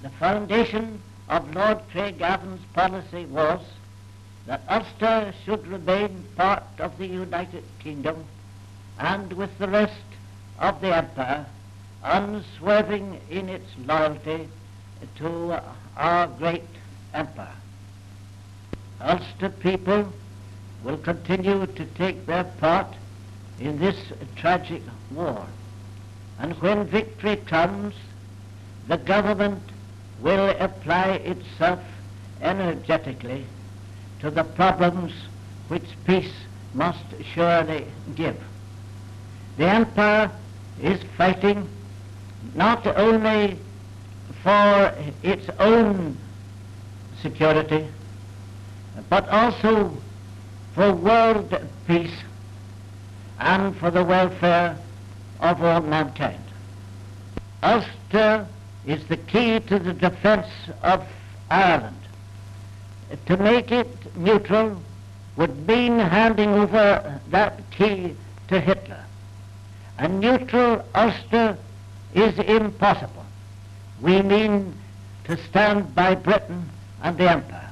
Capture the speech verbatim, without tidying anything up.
The foundation of Lord Craigavon's policy was that Ulster should remain part of the United Kingdom and with the rest of the Empire unswerving in its loyalty to our great Empire. Ulster people will continue to take their part in this tragic war, and when victory comes, the government will apply itself energetically to the problems which peace must surely give. The Empire is fighting not only for its own security, but also for world peace and for the welfare of all mankind. Ulster is the key to the defence of Ireland. To make it neutral would mean handing over that key to Hitler. A neutral Ulster is impossible. We mean to stand by Britain and the Empire.